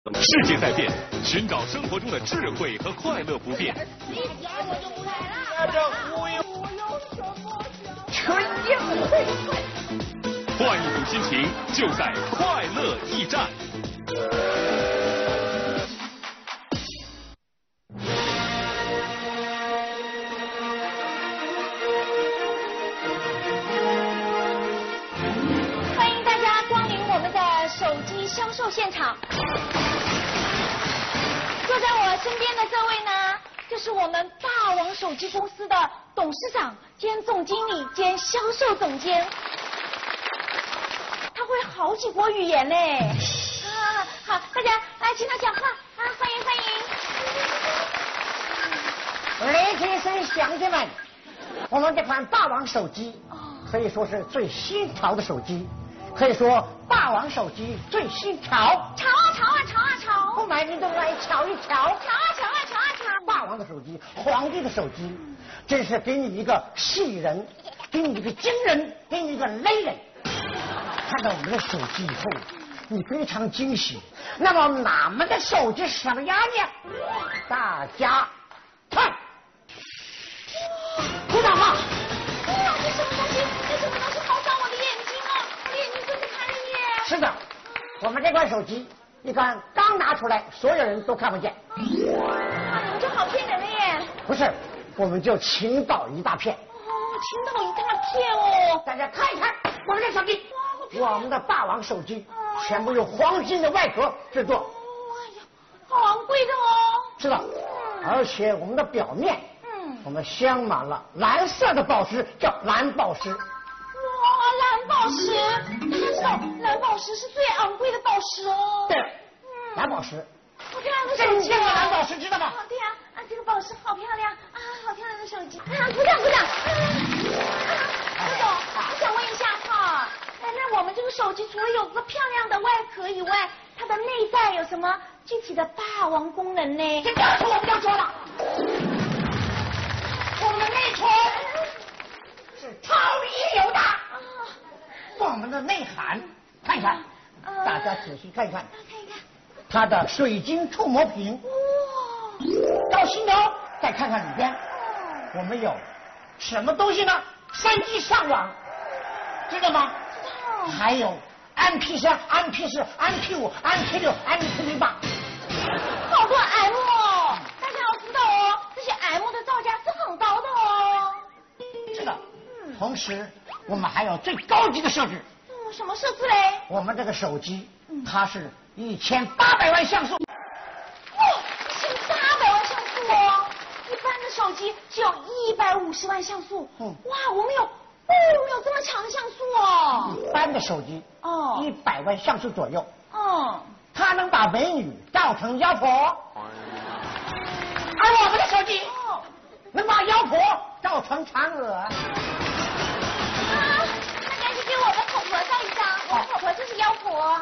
世界在变，寻找生活中的智慧和快乐不变。 一点我就不来了。 我有什么纯净会。 换一种心情，就在快乐驿站。 欢迎大家光临我们的手机销售现场。坐在我身边的这位呢，就是我们霸王手机公司的董事长兼总经理兼销售总监。他会好几国语言呢。好，大家来请他讲话啊，欢迎。 雷先生乡亲们，我们这款霸王手机可以说是最新潮的手机，可以说霸王手机最新潮。 潮啊！ 不买您都来瞧一瞧。 潮啊！ 霸王的手机，皇帝的手机，真是给你一个戏人，给你一个惊人，给你一个雷人。看到我们的手机以后，你非常惊喜。那么俺们的手机是什么样呢？大家看，鼓掌吧。 哇，这什么东西？好伤我的眼睛啊！我的眼睛真是看了耶。 是的，我们这款手机，你看刚拿出来，所有人都看不见。 你们就好骗人了耶。 不是，我们就倾倒一大片。 倾倒一大片哦。 大家看一看我们的手机，我们的霸王手机全部用黄金的外壳制作。 哎呀，好昂贵的哦。 是的，而且我们的表面，我们镶满了蓝色的宝石，叫蓝宝石。 哇，蓝宝石，大家知道蓝宝石是最昂贵的宝石哦。 对，蓝宝石。 好漂亮的手机这个蓝宝石知道吗？ 对呀，这个宝石好漂亮啊，好漂亮的手机。鼓掌。郭总，我想问一下哈，那我们这个手机除了有个漂亮的外壳以外，它的内在有什么具体的霸王功能呢？ 这要求我们要说了，我们的内存是超一流的。我们的内涵，看一看，大家仔细看一看，它的水晶触摸屏。到心头再看看里边，我们有什么东西呢？3G 上网，知道吗？ 知道。 还有 MP3、MP4、MP5、MP6、MP08， 好多 M 哦！大家要知道哦，这些 M 的造价是很高的哦。 是的。同时，我们还有最高级的设置。 什么设置嘞？ 我们这个手机，它是1800万像素。 1800万像素哦！一般的手机只有150万像素。哇，我们有这么强的像素哦！ 一般的手机100万像素左右。它能把美女照成妖婆，而我们的手机能把妖婆照成嫦娥。 那赶紧给我的口婆照一张，我的口婆就是妖婆。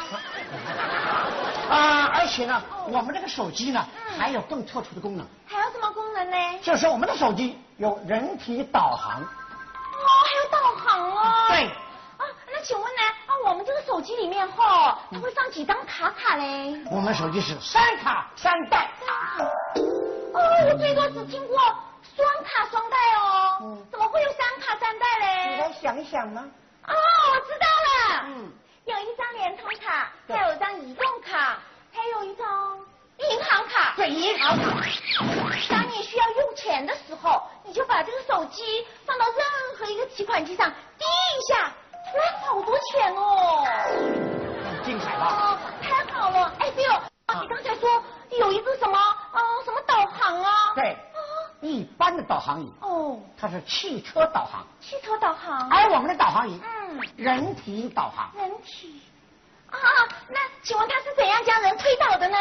而且呢，我们这个手机呢，还有更特殊的功能。 还有什么功能呢？ 就是我们的手机有人体导航。 还有导航哦。 对。 那请问呢？我们这个手机里面它会放几张卡嘞？ 我们手机是3卡3代。 我最多只听过双卡双待哦。怎么会有3卡3代嘞？ 你来想一想呢。 我知道了。有一张联通卡，还有一张移动卡，还有一张银行卡。 对，银行卡。 当你需要用钱的时候，你就把这个手机放到任何一个提款机上，滴一下，突然好多钱哦。 很精彩吧？ 太好了。对了，你刚才说有一个什么导航啊？ 对。一般的导航仪它是汽车导航。 汽车导航。 而我们的导航仪人体导航。 人体那请问它是怎样将人推倒的呢？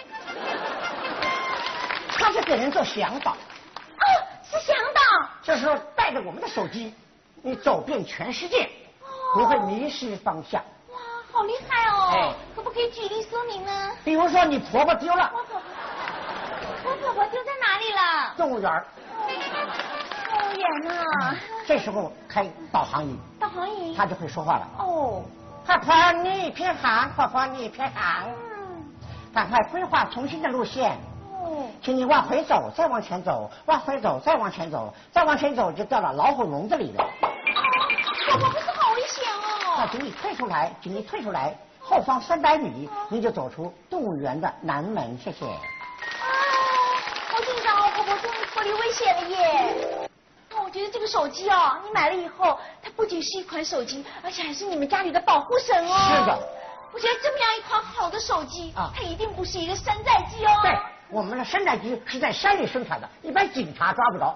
它是给人做向导。 是向导。 就是说带着我们的手机，你走遍全世界，不会迷失方向。 哇，好厉害哦！可不可以举例说明呢？ 比如说你婆婆丢了。 我婆婆丢在哪里了？ 动物园。 动物园啊。 这时候开导航仪。 导航仪。 它就会说话了。 婆婆你偏航，婆婆你偏航。 赶快规划重新的路线。 哦， 请你往回走，再往前走，往回走，再往前走，再往前走就掉到老虎笼子里了。 宝宝不是好危险那哦。 请你退出来，请你退出来，后方300米，您就走出动物园的南门，谢谢。 好紧张哦，婆婆终于脱离危险了耶！我觉得这个手机哦，你买了以后，它不仅是一款手机，而且还是你们家里的保护神哦。 是的。 我觉得这么样一款好的手机啊， 它一定不是一个山寨机哦。 对，我们的山寨机是在山里生产的，一般警察抓不着。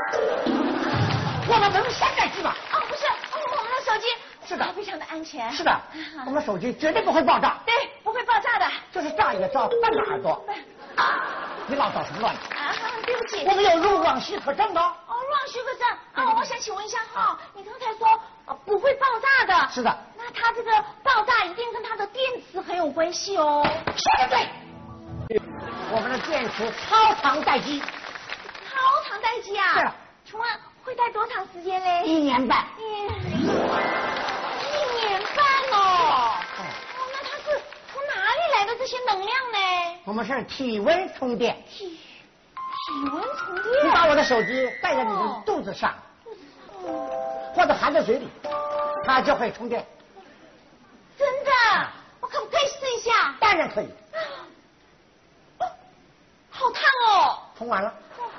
我们不是山寨机吧？ 哦，不是，我们的手机是的， 非常的安全。 是的，我们手机绝对不会爆炸。 对，不会爆炸的。 就是炸也炸半个耳朵。你老捣什么乱？ 啊，对不起。 我们有入网许可证的。 哦，入网许可证。哦，我想请问一下哈，你刚才说不会爆炸的。 是的。 那它这个爆炸一定跟它的电池很有关系哦。 说得对。我们的电池超长待机。 超长待机啊？ 是。 请问会待多长时间嘞 ？1年半。 1年半哦。那它是从哪里来的这些能量呢？ 我们是体温充电。 体温充电。 你把我的手机带在你的肚子上，或者含在嘴里，它就会充电。 真的？我可不可以试一下？ 当然可以。 好烫哦！ 充完了。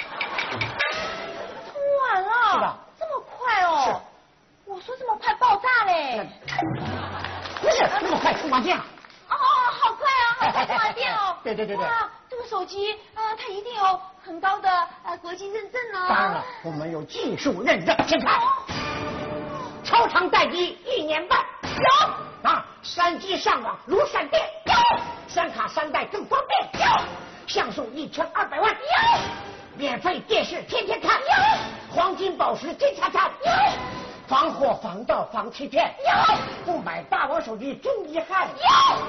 充完了？ 是的。 这么快哦？ 是。 我说这么快爆炸嘞？ 不是那么快充完电了。 哦，好快啊！好快充完电哦！ 对。 哇，这个手机它一定有很高的国际认证呢。 当然了，我们有技术认证。先看，超长待机1年半。有啊，3G 上网如闪电。有，3卡3待更方便。有，像素1200万。有，免费电视天天看。有，黄金宝石金叉叉。有，防火防盗防欺骗。有，不买霸王手机真遗憾。有。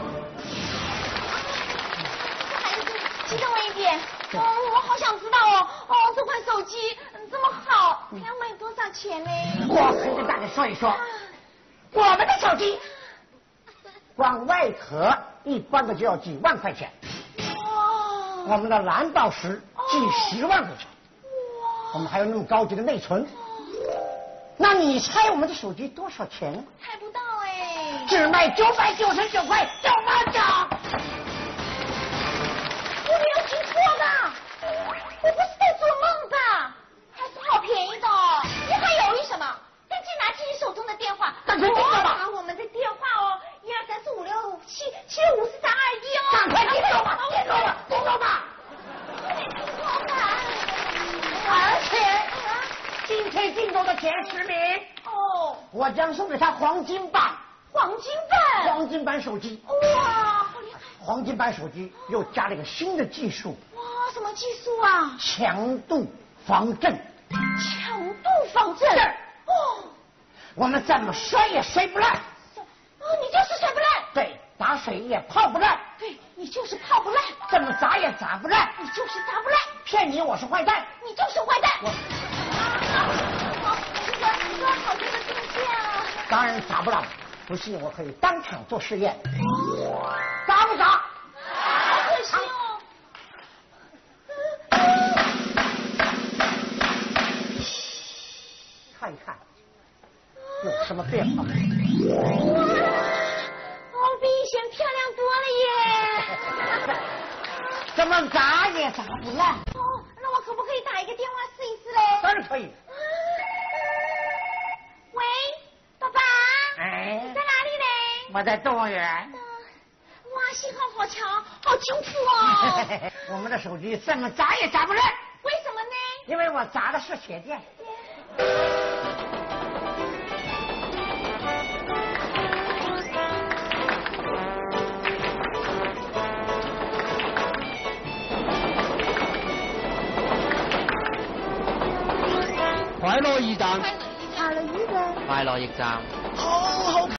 激动了一点，我好想知道哦，这款手机这么好，它要卖多少钱呢？ 我可以跟大家说一说，我们的手机光外壳一般的就要几万块钱，我们的蓝宝石几10万块钱，我们还有那么高级的内存。那你猜我们的手机多少钱？ 猜不到哎， 只卖999块989。 我没有听错吧？我不是在做梦吧？还是好便宜的哦！你还犹豫什么？赶紧拿起你手中的电话， 赶快听到吧！ 把我们的电话哦，123456577754321哦！ 赶快听到吧！听到吧！听到吧！而且今天竞走的前10名哦， 我将送给他黄金版。 黄金版？ 黄金版手机。 哇，好厉害！ 黄金版手机又加了一个新的技术。 哇，什么技术啊？ 强度防震。 强度防震？哦， 我们怎么摔也摔不烂。 哦，你就是摔不烂。 对，打水也泡不烂。 对，你就是泡不烂。 怎么砸也砸不烂。 你就是砸不烂。 骗你我是坏蛋。 你就是坏蛋。你说好听的境界啊。 当然砸不烂，不信我可以当场做试验。砸不砸？ 好可惜哦。 看一看有什么变化。 哇，比以前漂亮多了耶。 怎么砸也砸不烂。 哦，那我可不可以打一个电话试一试嘞？ 当然可以。 喂，爸爸。 哎， 你在哪里嘞？ 我在动物园。 哇，信号好强，好清楚哦。 我们的手机怎么砸也砸不烂。 为什么呢？ 因为我砸的是鞋垫。 快樂驛站， 快樂驛站。 快樂驛站。 好好